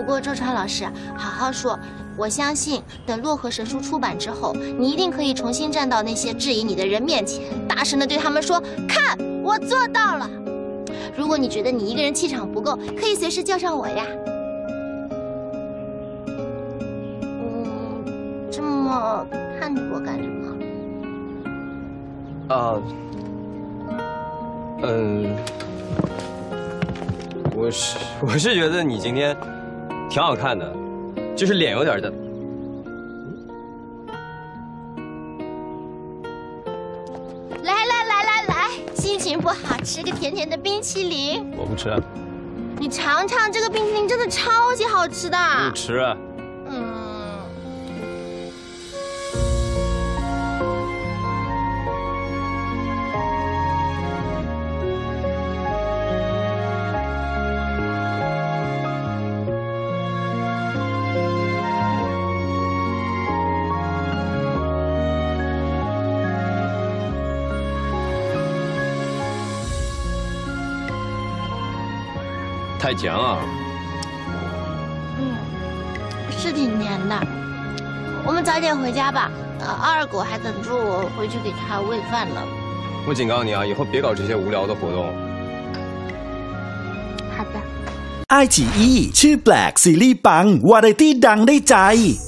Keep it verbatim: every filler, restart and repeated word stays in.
过周川老师，好好说。我相信，等洛河神书出版之后，你一定可以重新站到那些质疑你的人面前，大声地对他们说：“看，我做到了！”如果你觉得你一个人气场不够，可以随时叫上我呀。嗯，这么看着我干什么？ 啊，嗯，我是我是觉得你今天挺好看的。 就是脸有点的， 来来来来来，心情不好吃个甜甜的冰淇淋。 我不吃。 你尝尝这个冰淇淋，真的超级好吃的。 不吃。 嗯。 太甜了。 嗯，是挺甜的。我们早点回家吧。呃，二狗还等着我回去给他喂饭呢。 我警告你啊，以后别搞这些无聊的活动。 好的。 ไอ จี อี ชื่อแปลกซีรีส์ปังวาไรตี้ดังได้ใจ